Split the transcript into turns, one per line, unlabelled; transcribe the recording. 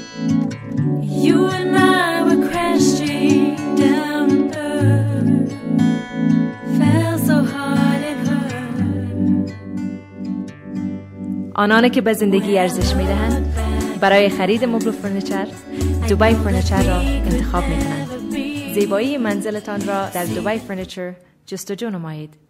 You and I were crashing down to earth. Fell so hard it hurt.
آنان که به زندگی ارزش می‌دهند برای خرید مبل فرنیچر دبی فرنیچر را انتخاب می‌کنند. زیبایی منزلتان را در دبی فرنیچر جستجو نمایید.